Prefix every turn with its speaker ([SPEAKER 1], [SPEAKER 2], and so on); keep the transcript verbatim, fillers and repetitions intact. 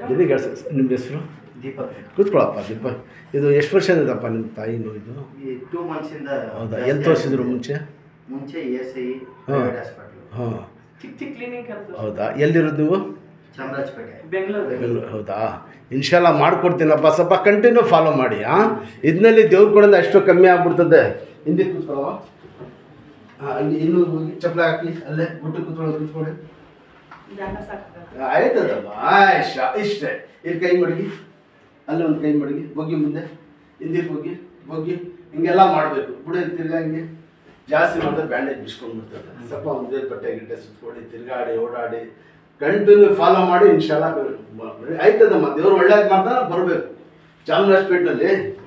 [SPEAKER 1] ನಿನಗೆ ನಿಮ್ಮ ಹೆಸರು?
[SPEAKER 2] ದೀಪಕ್.
[SPEAKER 1] ಕೂತ್ಕೊಳ್ಳಪ್ಪ ದೀಪಕ್. ಇದು ಎಷ್ಟು ವರ್ಷದಪ್ಪ ನಿಮ್ಮ ತಾಯಿ ನೋವಿದು?
[SPEAKER 2] ಈ ಟೂ ಮಂತ್ಸಿಂದ.
[SPEAKER 1] ಹೌದಾ? ಎಲ್ಲಿ ತೋರಿಸಿದ್ರು ಮುಂಚೆ?
[SPEAKER 2] ಮುಂಚೆ ಇ ಎಸ್ ಐ
[SPEAKER 1] ಹಾಂ
[SPEAKER 2] ಹಾಸ್ಪಿಟ್ಲು.
[SPEAKER 1] ಹಾಂ
[SPEAKER 3] ಚಿಕ್ಕ ಚಿಕ್ಕ ಕ್ಲಿನಿಕ್ ಅಂತ.
[SPEAKER 1] ಹೌದಾ? ಎಲ್ಲಿರೋದು ನೀವು?
[SPEAKER 2] ಚಾಮರಾಜಪೇಟೆ,
[SPEAKER 3] ಬೆಂಗಳೂರು.
[SPEAKER 1] ಬೆಂಗಳೂರು. ಹೌದಾ? ಇನ್ಶಾಲ್ಲ ಮಾಡ್ಕೊಡ್ತೀನಪ್ಪ, ಸ್ವಲ್ಪ ಕಂಟಿನ್ಯೂ ಫಾಲೋ ಮಾಡಿ. ಹಾಂ, ಇದನ್ನಲ್ಲಿ ದೇವ್ರು ಕೊಡೋದು ಅಷ್ಟು ಕಮ್ಮಿ ಆಗ್ಬಿಡ್ತದೆ. ಹಿಂದೆ ಕೂತ್ಕೊಳ್ಳೋ. ಹಾಂ, ಅಲ್ಲಿ ಇನ್ನೂ ಚಪ್ಪಲಿ ಹಾಕಿ ಅಲ್ಲೇ ಊಟ ಕೂತ್ಕೊಳ್ಳೋ ಕೂತ್ಕೊಳ್ಳಿ.
[SPEAKER 3] ಜಾಗ ಸಾಕಾಗಲ್ಲ.
[SPEAKER 1] ಆಯ್ತದಮ್ಮ, ಆಯ್ಷ ಇಷ್ಟೇ. ಇಲ್ಲಿ ಕೈ ಮಡಗಿ, ಅಲ್ಲೇ ಒಂದು ಕೈ ಮಡಗಿ, ಬಗ್ಗಿ ಮುಂದೆ, ಹಿಂದಿಗೆ ಹೋಗಿ ಬಗ್ಗಿ, ಹಿಂಗೆಲ್ಲ ಮಾಡಬೇಕು. ಬುಡ ತಿರ್ಗಾ ಹಿಂಗೆ ಜಾಸ್ತಿ ಮಾಡಿದ್ರೆ ಬ್ಯಾಂಡೇಜ್ ಬಿಸ್ಕೊಂಡ್ಬಿಡ್ತದೆ. ಸ್ವಲ್ಪ ಒಂದೇ ಬಟ್ಟೆ ಗಿಟ್ಟೆ ಸುತ್ಕೊಡಿ, ತಿರ್ಗಾಡಿ ಓಡಾಡಿ ಕಂಟಿನ್ಯೂ ಫಾಲೋ ಮಾಡಿ. ಇನ್ಶಾಲ್ಲ ಆಯ್ತದಮ್ಮ, ದೇವ್ರು ಒಳ್ಳೇದು ಮಾಡ್ತಾನೆ. ಬರಬೇಕು ಚಾಮರಾಜಪೇಟೆಯಲ್ಲಿ.